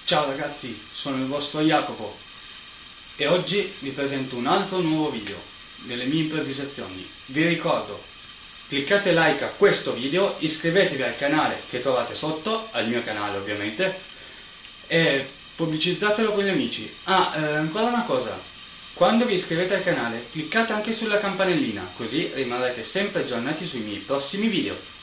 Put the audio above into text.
Ciao ragazzi, sono il vostro Jacopo e oggi vi presento un altro nuovo video delle mie improvvisazioni. Vi ricordo, cliccate like a questo video, iscrivetevi al canale che trovate sotto, al mio canale ovviamente, e pubblicizzatelo con gli amici. Ancora una cosa, quando vi iscrivete al canale cliccate anche sulla campanellina, così rimarrete sempre aggiornati sui miei prossimi video.